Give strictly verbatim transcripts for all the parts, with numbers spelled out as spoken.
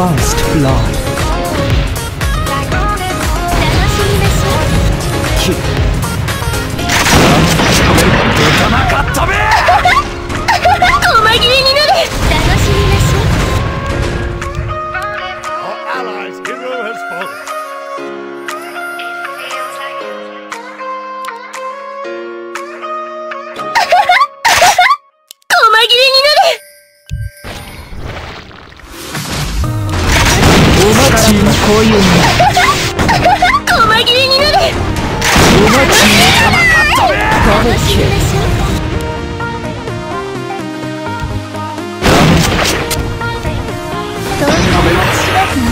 First blood. 細切れになる。楽しみましょう。細切れになる。 お待ちのこういうの。 細切れになる。 お待ち楽しみましょう。どんなに知らずに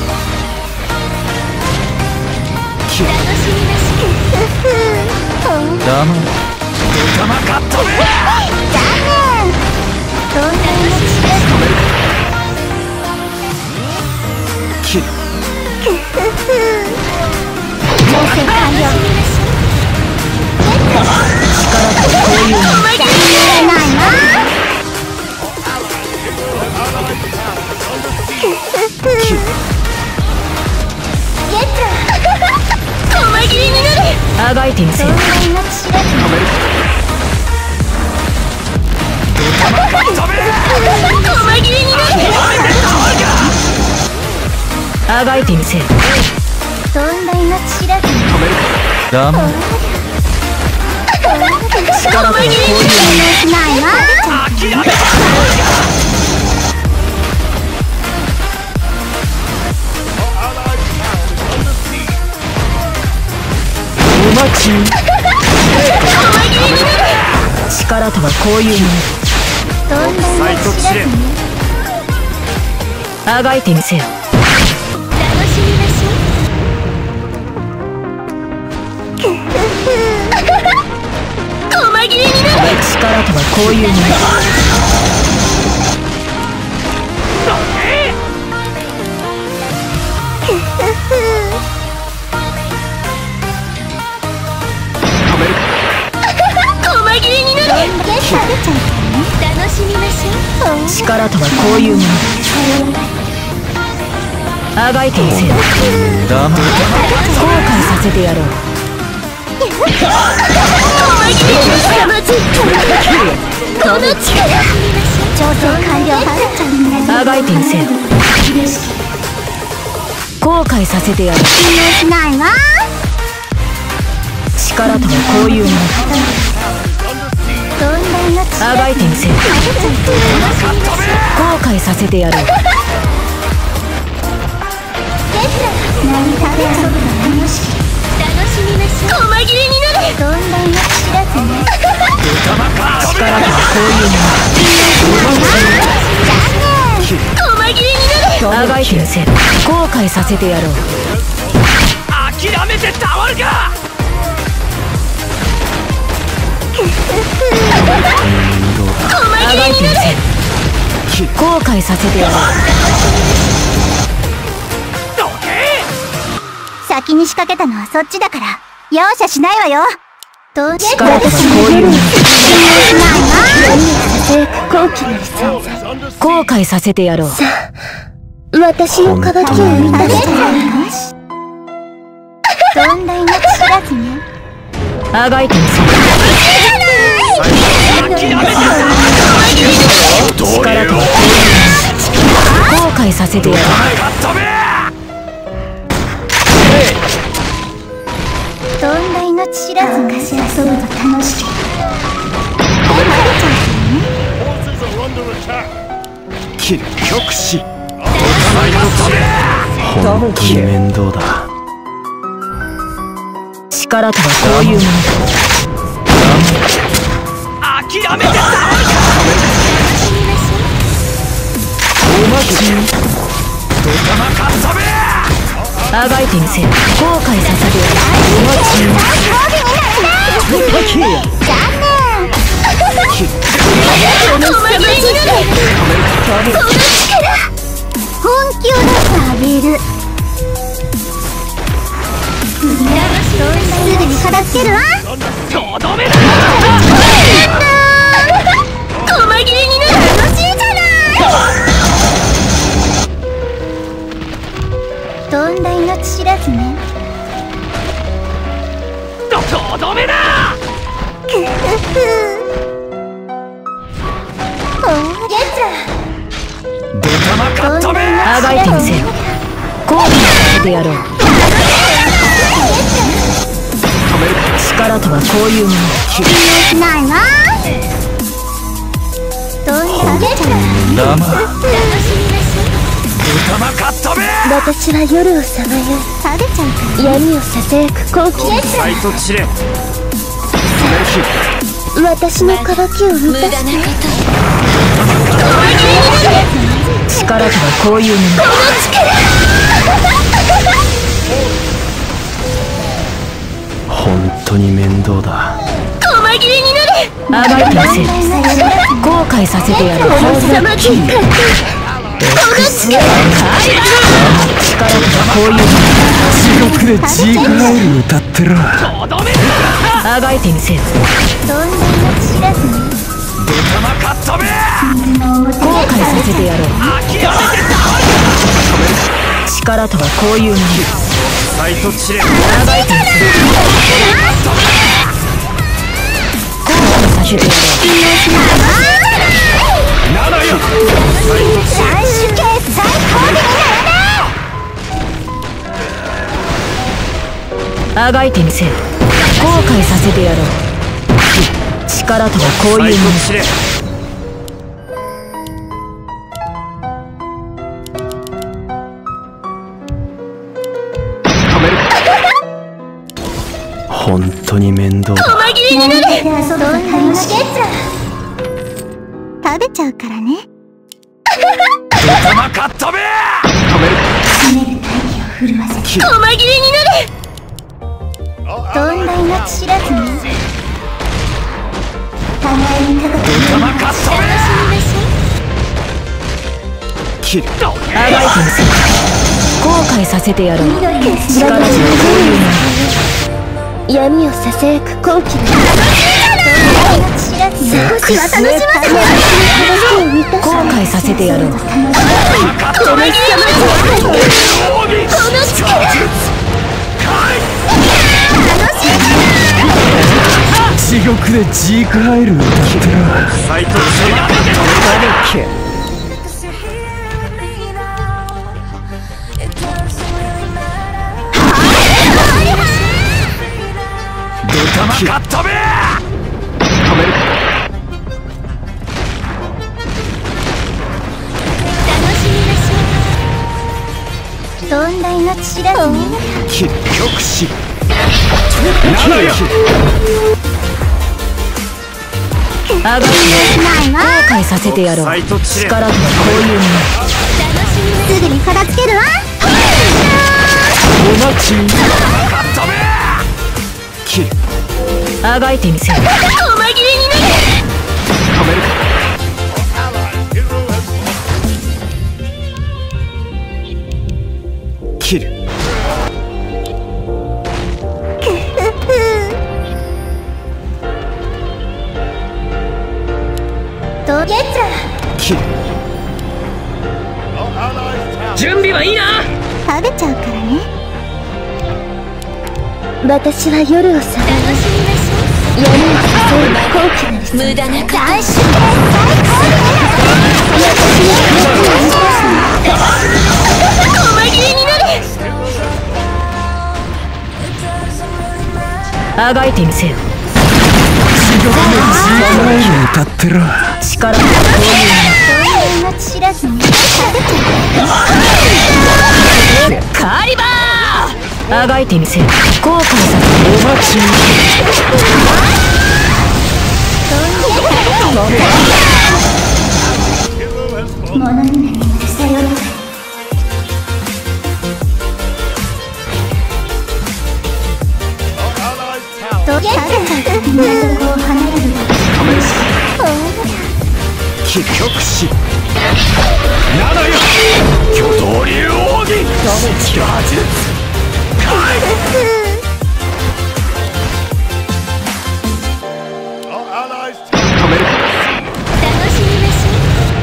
楽しみましょう。 ダメ。 残念。どんなに知らずに調整完了。 力とこういうの。 ないな。細切れになる。 あがいてみせよ。 そんなに知らずに細切れになる。 あがいてみせよ。 そんなに知らずにダメ。力とこういうの。 ないな。 お待ち。力とはこういうもの。 どんなに知らずにあがいてみせよ。 楽しみましょう。細切れになる。 力とはこういうもの。 細切れになる。楽しみましょう。 力とはこういうもの。あがいてみせよ。ダメ。後悔させてやろう。 細切れにすまじい。この力。調整完了。 あがいてみせよ。後悔させてやろう。 しないわ。 力とはこういうもの。 どんなにあがいてみせよ。後悔させてやろう。 何食べ遊ぶの楽しみ。楽しみましょう。細切れになる。どんなに知らずに力とはこういうも細切れになる。 の。あがいてみせよ。後悔させてやろう。 諦めてたまるか。 あがいてみせよ。後悔させてやろう。 先に仕掛けたのはそっちだから容赦しないわよ。どうして力とはこういうもの。 高貴なる存在。 後悔させてやろう。 私の渇きを満たしてやります。どんなに知らずにあがいてみせよ。力とはこういうもの。後悔させてやろう。 どんな命知らず昔遊ぶと楽しい。 極死。 本当に面倒だ。力とはこういうもの。 諦めてたまるか。 お待ち。あがいてみせよ。後悔させてやる。お待ち。 残念。細切れになる。この力本気を出してあげる。すぐに片付けるわ。 とどめだ。 細切れになる。楽しいじゃない。 あがいてみせよ。後悔させてやろう。力とはこういうもの。 ないわ。どんだけ生豚まかっ飛べ。 私は夜をさまよい食べちゃうから闇をささやく好奇です。 サイトチレ私の渇きを満たして力とはこういうもの。 本当に面倒だ。 細切れになれ。 あがいてみせよ。後悔させてやろう。 このさまき力とはこういうもの。 地獄でジークライル歌ってろ。 あがいてみせよ。 どんなに知らずに豚まかっ飛べ。 後悔させてやろう。 諦めてた。 力とはこういうもの。 サイトチレあがいてみせよ。後悔させてやろなのよ。 最終形最高でう。あがいてみせよ。後悔させてやろう。力とはこういうもの。 本当に面倒だ。 細切れになれ。どんなに食べちゃうからね。 豚まかっ飛べ。 細切れになれ。どんな命知らずに互いに高く豚まかっ飛べ。切る。 あがいてみせよ。後悔させてやろう。力とはこういうもの。 闇をささやく好奇な知らずに少しは楽しませて後悔させてやろう。 この力地獄でジークライル歌ってろ。サイトチレ豚まかっ飛べ。 どんな命知らずに結局しなのよ。 あがいてみせよ。後悔させてやろう。力とはこういうもの。 すぐに片付けるわ。 お待ちに。切る。 あがいてみせよ。 細切れになれ。 切る。 どうゲッツ切る。 準備はいいな。 食べちゃうからね。私は夜をさまよい闇をささやく好奇なる無駄なこと最終形最高で私の体を満たす細切れになれ。 あがいてみせよ。 歌ってろ。 力とはこういうもの。 どんな命知らずに食べちゃう。 カリバー。あがいてみせよ。後悔させてお待ちに。 物になりさよなら。どげっ港を離れる結局しなのよ。巨頭竜奥義邪術かい。 楽しみましょ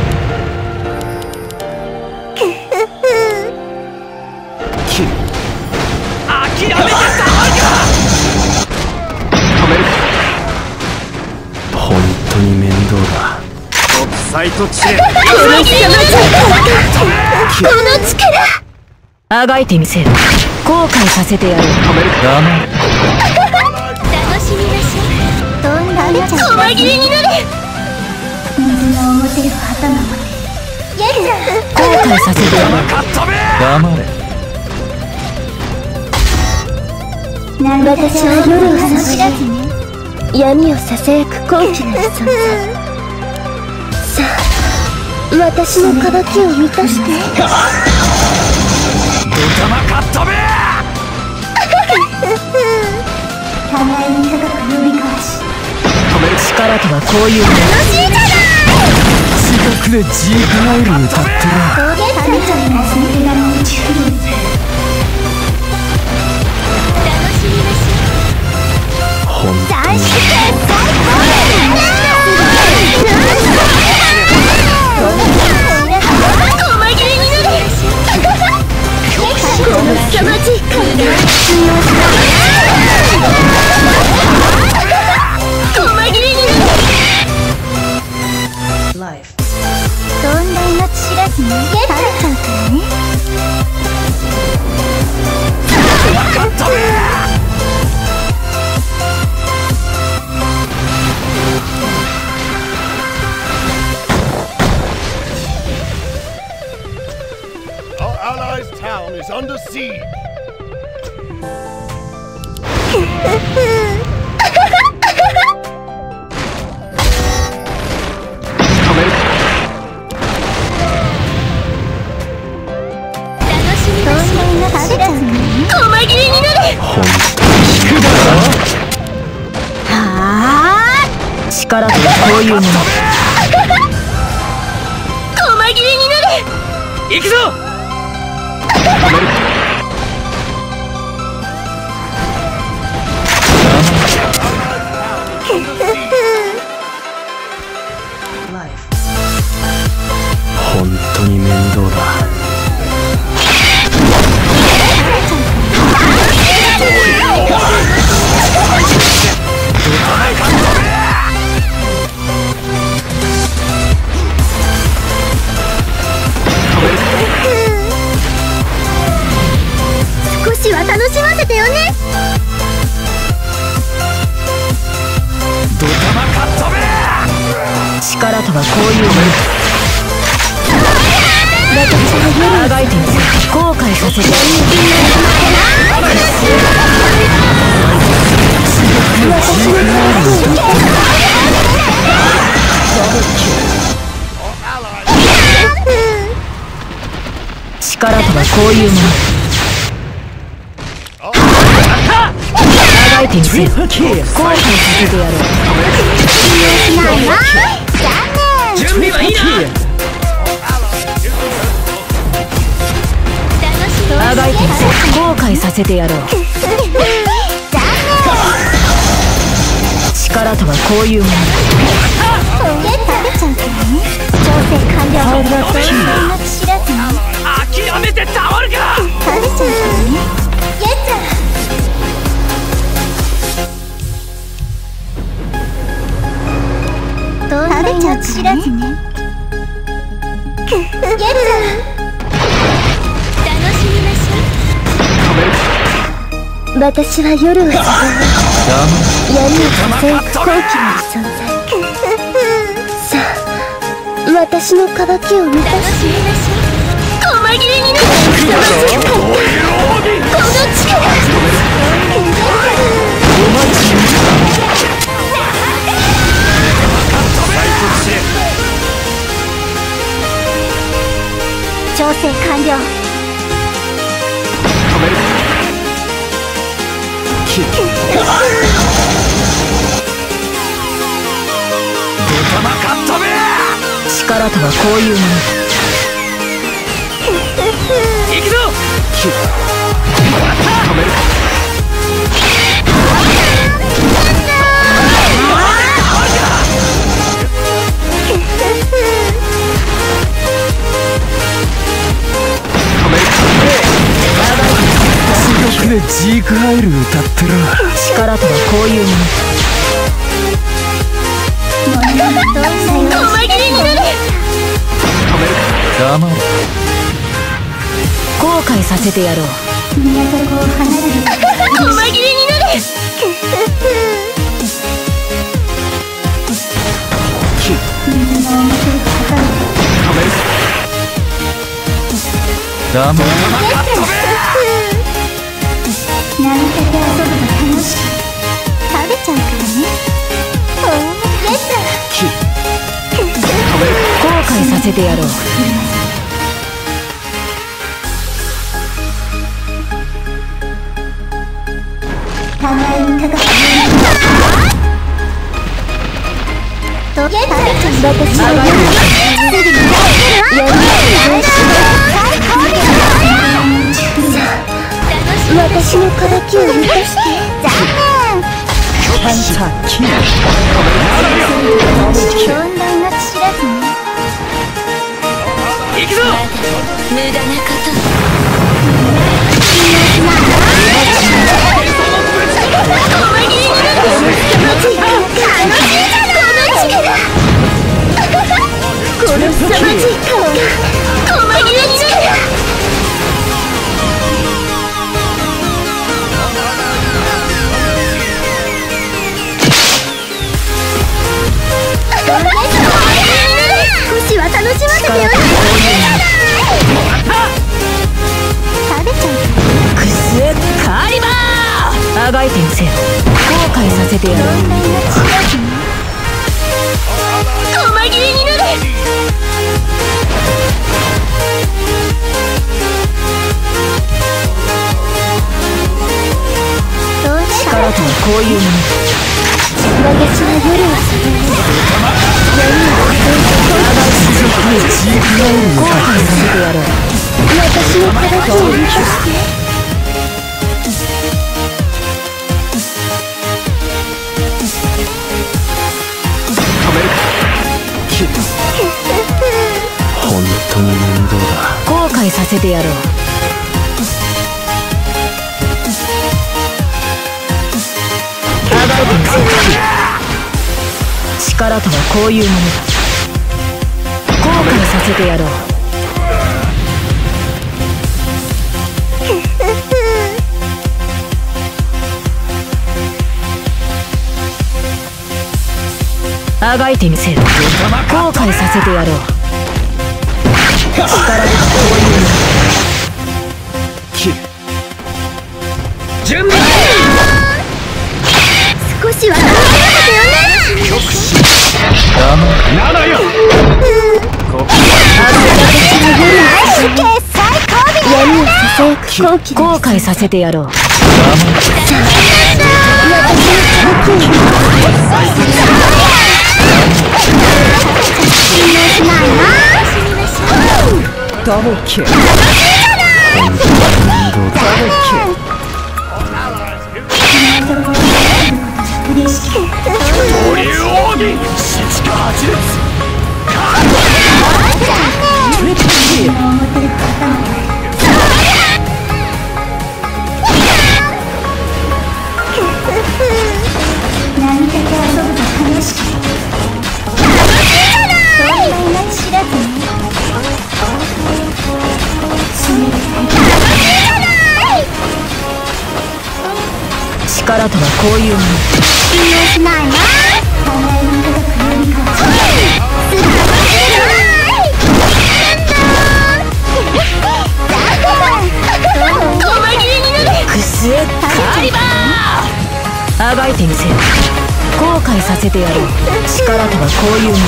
切る。諦めてたまるか。本当に面倒だ。 サイトチレこの力あがいてみせる。後悔させてやる。 楽しみましょう。どんなに細切れになれ。水の表を旗の表。やる後悔させてやる。 黙れ。 私は夜を知らずに闇をささやく高貴なる存在。さあ、私の渇きを満たして。 ドタマカットベ互いに高く呼び交わし。 力とはこういうもの。 楽しいじゃない。 近くで G カエル歌ってる。 食べちゃいますね。手紙のチューリップ。楽しみましょう。 本当に最どんな命知らずに食べちゃうからね。 Our allies' town is under siege. 力とはこういうもの。 細切れになれ。 行くぞ。本当に面倒だ。 少しは楽しませてよね。 ドタマカットベ力とはこういうもの。あがいてみせる。後悔させてやる。力とはこういうもの。あがいてみせる。後悔させてやる。 準備はいいな。 あがいてみせる。後悔させてやろう。力とはこういうもの。 食べちゃうからね。調整完了。知らずに諦めてたまるか。 食べちゃうからね。やっちゃう。どんな命知らずね。やっちゃう。楽しみましょう。私は夜を知らない。闇をささやく高貴なる存在。さあ、私の渇きを満たして。細切れになる。この力。調整完了。 力とはこういうもの。 行くぞ。近くで G カエル歌ってる。 力とはこういうもの。 細切れになれ。 させてやろう。 港を離れる細切れになる。水の表をかかるダメなりたて遊ぶと楽しく食べちゃうからね。おーゲッ後悔させてやろう。 互いに高くとゲッター私の私の敵を満たして残念。 パンチャーキー問題なく知らずね。 行くぞ。 無駄なことこの凄まじい顔が細切れになる。少しは楽しませてよ。食べちゃう。 くすカリバーあがいてみせよ。後悔させてやろう。 問題なく知らずね。細切れになる。 力とはこういうもの。 私は夜を過ごす。闇を後悔させてやろう。 私の敵を満たして。 本当に面倒だ。 後悔させてやろう。あがいてみせよ。力とはこういうものだ。後悔させてやろう。あがいてみせよ。後悔させてやろう。力とはこういうものだ。 切る。準備。 少しは楽しませてよね。 極死。ダメなのよ。ここ闇をささやく好機後悔させてやろう。ダブルキル。力とはこういうもの。 信用しないな。互いに高く寄りかわし。すぐ細切れになる。 くすカリバーあがいてみせよ。後悔させてやろう。力とはこういうもの。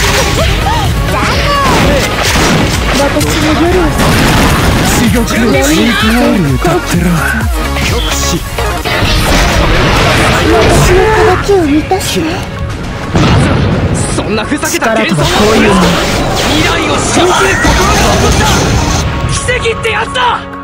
私の夜を地獄の地域を歌ってろ。極死。 私の敵を満たして。 そんなふざけた力とはこういうもの。 未来を信じる心が起こった奇跡ってやつだ。